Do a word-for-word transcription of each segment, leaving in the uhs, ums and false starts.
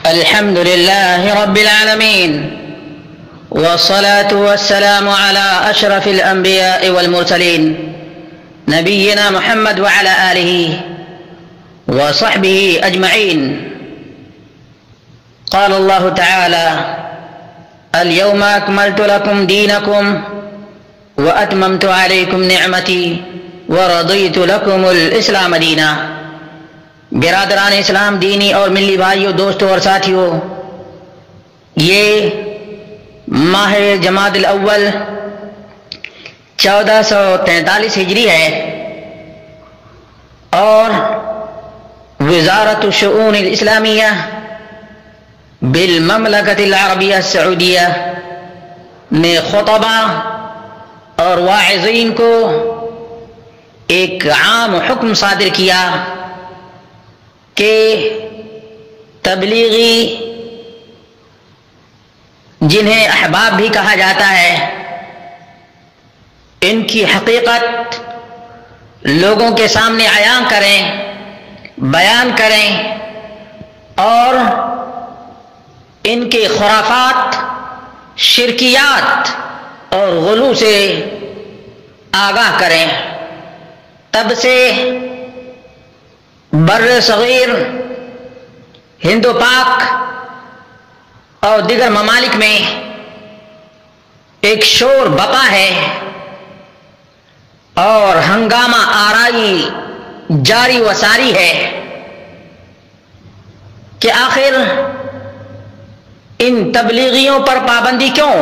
الحمد لله رب العالمين، والصلاة والسلام على أشرف الأنبياء والمرسلين نبينا محمد وعلى آله وصحبه أجمعين. قال الله تعالى: اليوم أكملت لكم دينكم وأتممت عليكم نعمتي ورضيت لكم الإسلام دينا. برادران اسلام، دینی اور ملی بھائیوں، دوستوں اور ساتھیوں، یہ ماہ جمادی الاول چودہ سو تینتالیس ہجری ہے اور وزارت الشؤون الاسلامیہ بالمملکۃ العربیہ السعودیہ نے خطبہ اور واعظین کو ایک عام حکم صادر کیا کہ تبلیغی، جنہیں احباب بھی کہا جاتا ہے، ان کی حقیقت لوگوں کے سامنے عیاں کریں، بیان کریں اور ان کے خرافات، شرکیات اور غلو سے آگاہ کریں. تب سے بر صغیر، ہند و پاک اور دیگر ممالک میں ایک شور بپا ہے اور ہنگامہ آرائی جاری و ساری ہے کہ آخر ان تبلیغیوں پر پابندی کیوں؟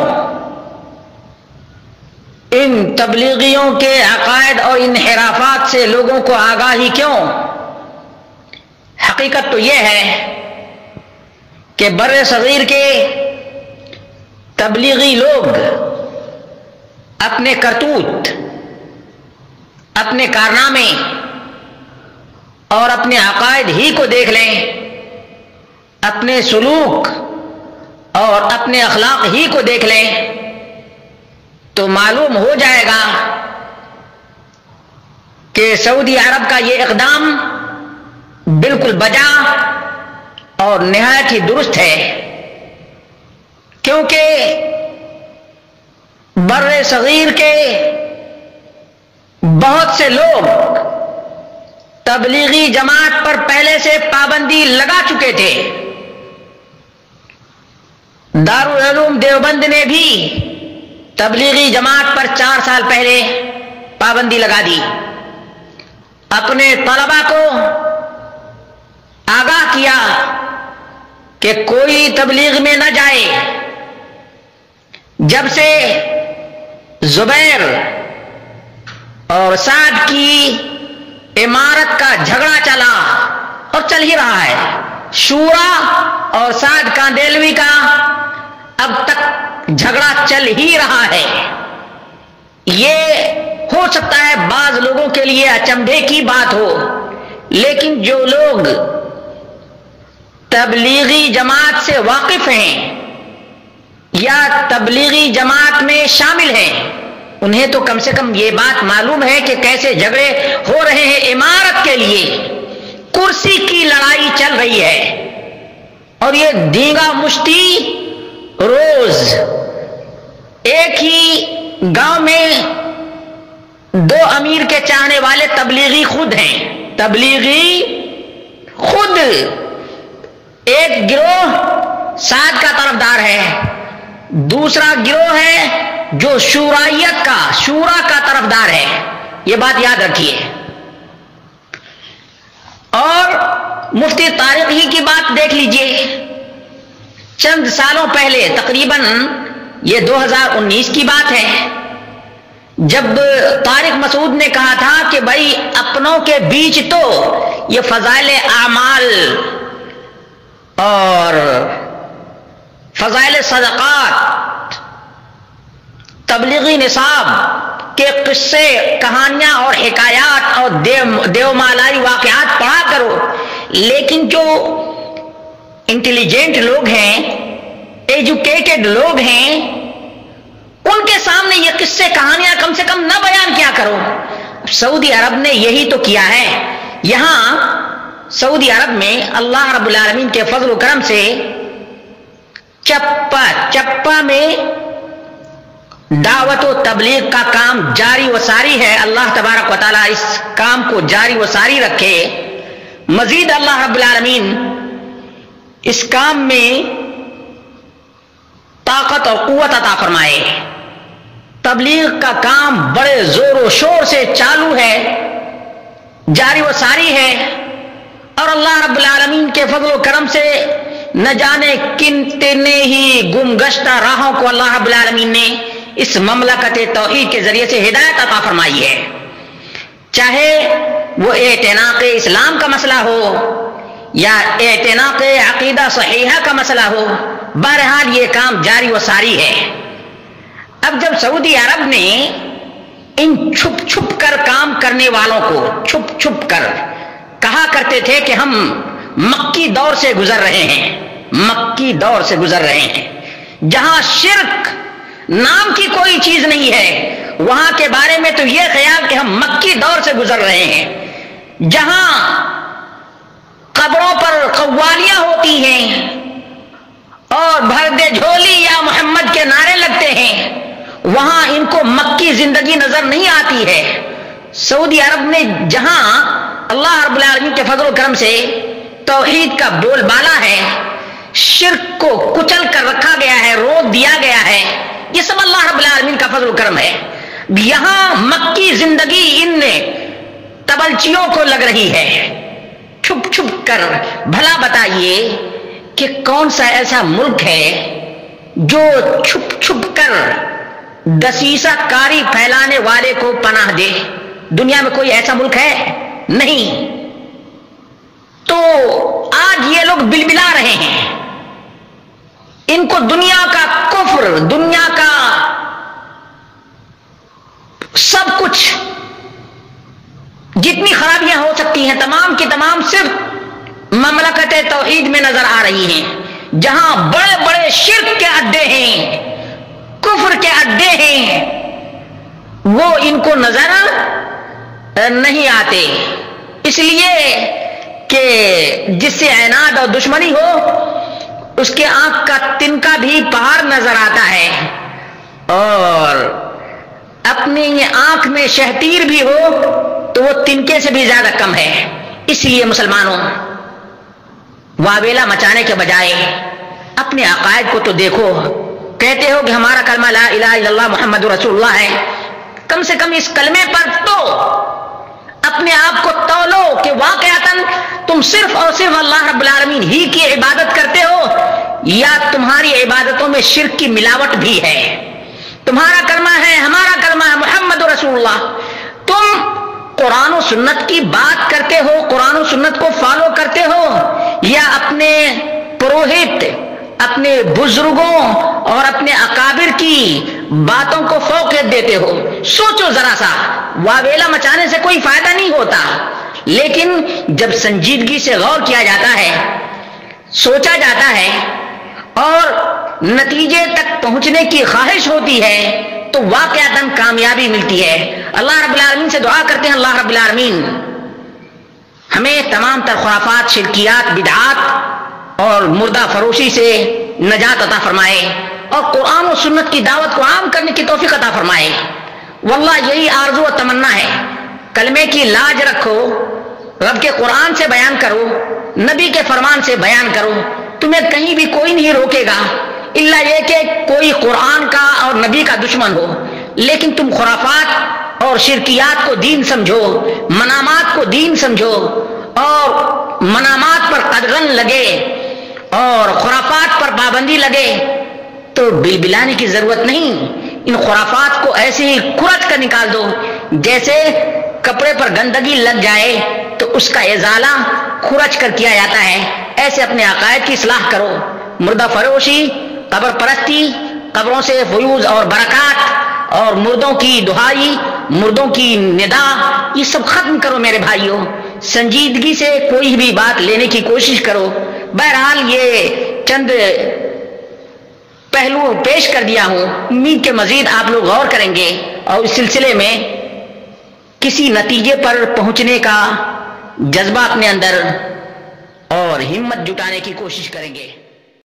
ان تبلیغیوں کے عقائد اور انحرافات سے لوگوں کو آگاہی کیوں؟ حقیقت تو یہ ہے کہ بر صغیر کے تبلیغی لوگ اپنے کرتوت، اپنے کارنامے اور اپنے عقائد ہی کو دیکھ لیں، اپنے سلوک اور اپنے اخلاق ہی کو دیکھ لیں تو معلوم ہو جائے گا کہ سعودی عرب کا یہ اقدام بالکل بجا اور نہایت ہی درست ہے، کیونکہ بر صغیر کے بہت سے لوگ تبلیغی جماعت پر پہلے سے پابندی لگا چکے تھے. دارالعلوم دیوبند نے بھی تبلیغی جماعت پر چار سال پہلے پابندی لگا دی. اپنے طلباء کو آگاہ کیا کہ کوئی تبلیغ میں نہ جائے. جب سے زبیر اور سعد کی امارت کا جھگڑا چلا اور چل ہی رہا ہے، شورا اور سعد کاندیلوی کا اب تک جھگڑا چل ہی رہا ہے. یہ ہو سکتا ہے بعض لوگوں کے لیے اچنبھے کی بات ہو، لیکن جو لوگ تبلیغی جماعت سے واقف ہیں یا تبلیغی جماعت میں شامل ہیں، انہیں تو کم سے کم یہ بات معلوم ہے کہ کیسے جھگڑے ہو رہے ہیں. امارت کے لیے کرسی کی لڑائی چل رہی ہے اور یہ دینگا مشتی روز ایک ہی گاؤں میں دو امیر کے چاہنے والے تبلیغی خود ہیں. تبلیغی خود ایک گروہ سعد کا طرفدار ہے، دوسرا گروہ ہے جو شورائیت کا، شورا کا طرفدار ہے. یہ بات یاد رکھیے. اور مفتی طارق ہی کی بات دیکھ لیجئے. چند سالوں پہلے، تقریباً یہ دو ہزار انیس کی بات ہے، جب طارق مسعود نے کہا تھا کہ بھائی اپنوں کے بیچ تو یہ فضائل اعمال اور فضائل صدقات، تبلیغی نصاب کے قصے، کہانیاں اور حکایات اور دیو, دیو مالائی واقعات پڑھا کرو، لیکن جو انٹیلیجنٹ لوگ ہیں، ایجوکیٹڈ لوگ ہیں، ان کے سامنے یہ قصے کہانیاں کم سے کم نہ بیان کیا کرو. سعودی عرب نے یہی تو کیا ہے. یہاں سعودی عرب میں اللہ رب العالمین کے فضل و کرم سے چپا چپا میں دعوت و تبلیغ کا کام جاری و ساری ہے. اللہ تبارک و تعالیٰ اس کام کو جاری و ساری رکھے. مزید اللہ رب العالمین اس کام میں طاقت اور قوت عطا فرمائے. تبلیغ کا کام بڑے زور و شور سے چالو ہے, جاری و ساری ہے, اور اللہ رب العالمین کے فضل و کرم سے نہ جانے کتنے ہی گم گشتہ راہوں کو اللہ رب العالمین نے اس مملکت توحید کے ذریعے سے ہدایت عطا فرمائی ہے. چاہے وہ اعتناق اسلام کا مسئلہ ہو یا اعتناق عقیدہ صحیحہ کا مسئلہ ہو, بہرحال یہ کام جاری و ساری ہے. اب جب سعودی عرب نے ان چھپ چھپ کر کام کرنے والوں کو چھپ چھپ کر کہا کرتے تھے کہ ہم مکی دور سے گزر رہے ہیں, مکی دور سے گزر رہے ہیں, جہاں شرک نام کی کوئی چیز نہیں ہے, وہاں کے بارے میں تو یہ خیال کہ ہم مکی دور سے گزر رہے ہیں, جہاں قبروں پر قوالیاں ہوتی ہیں اور بھر دے جھولی یا محمد کے نعرے لگتے ہیں, وہاں ان کو مکی زندگی نظر نہیں آتی ہے. سعودی عرب میں جہاں اللہ رب العالمین کے فضل و کرم سے توحید کا بول بالا ہے, شرک کو کچل کر رکھا گیا ہے, روک دیا گیا ہے, یہ سب اللہ رب العالمین کا فضل و کرم ہے. یہاں مکی زندگی ان تبلچیوں کو لگ رہی ہے چھپ چھپ کر. بھلا بتائیے کہ کون سا ایسا ملک ہے جو چھپ چھپ کر دسیسہ کاری پھیلانے والے کو پناہ دے؟ دنیا میں کوئی ایسا ملک ہے؟ نہیں. تو آج یہ لوگ بلبلا رہے ہیں, ان کو دنیا کا کفر, دنیا کا سب کچھ, جتنی خرابیاں ہو سکتی ہیں تمام کی تمام صرف مملکت توحید میں نظر آ رہی ہیں, جہاں بڑے بڑے شرک کے اڈے ہیں, کفر کے اڈے ہیں, وہ ان کو نظر نہیں آتے. اس لیے کہ جس سے عناد اور دشمنی ہو اس کے آنکھ کا تنکا بھی پہاڑ نظر آتا ہے, اور اپنی آنکھ میں شہتیر بھی ہو تو وہ تنکے سے بھی زیادہ کم ہے. اس لیے مسلمانوں, واویلا مچانے کے بجائے اپنے عقائد کو تو دیکھو. کہتے ہو کہ ہمارا کلمہ لا الہ الا اللہ محمد رسول اللہ ہے, کم سے کم اس کلمے پر تو اپنے آپ کو تولو کہ واقعتاً تم صرف اور صرف اللہ رب العالمین ہی کی عبادت کرتے ہو, یا تمہاری عبادتوں میں شرک کی ملاوٹ بھی ہے. تمہارا کلمہ ہے, ہمارا کلمہ ہے محمد رسول اللہ, تم قرآن و سنت کی بات کرتے ہو, قرآن و سنت کو فالو کرتے ہو, یا اپنے پروہت, اپنے بزرگوں اور اپنے اکابر کی باتوں کو فوقیت دیتے ہو؟ سوچو ذرا سا, واویلا مچانے سے کوئی فائدہ نہیں ہوتا, لیکن جب سنجیدگی سے غور کیا جاتا ہے, سوچا جاتا ہے اور نتیجے تک پہنچنے کی خواہش ہوتی ہے تو واقعتاً کامیابی ملتی ہے. اللہ رب العالمین سے دعا کرتے ہیں, اللہ رب العالمین ہمیں تمام تر خرافات, شرکیات, بدعات اور مردہ فروشی سے نجات عطا فرمائے, اور قرآن و سنت کی دعوت کو عام کرنے کی توفیق عطا فرمائے. واللہ یہی آرزو و تمنا ہے. کلمے کی لاج رکھو, رب کے قرآن سے بیان کرو, نبی کے فرمان سے بیان کرو, تمہیں کہیں بھی کوئی نہیں روکے گا الا یہ کہ کوئی قرآن کا اور نبی کا دشمن ہو. لیکن تم خرافات اور شرکیات کو دین سمجھو, منامات کو دین سمجھو, اور منامات پر قدغن لگے اور خرافات پر پابندی لگے تو بلبلانے کی ضرورت نہیں. ان خرافات کو ایسے ہی کھرچ کر نکال دو, جیسے کپڑے پر گندگی لگ جائے تو اس کا ازالہ کھرچ کر کیا جاتا ہے. ایسے اپنے عقائد کی اصلاح کرو. مردہ فروشی, قبر پرستی, قبروں سے فیوز اور برکات, اور مردوں کی دہائی, مردوں کی ندا, یہ سب ختم کرو میرے بھائیوں. سنجیدگی سے کوئی بھی بات لینے کی کوشش کرو. بہرحال یہ چند پہلو پیش کر دیا ہوں, امید کے مزید آپ لوگ غور کریں گے اور اس سلسلے میں کسی نتیجے پر پہنچنے کا جذبہ اپنے اندر اور ہمت جٹانے کی کوشش کریں گے.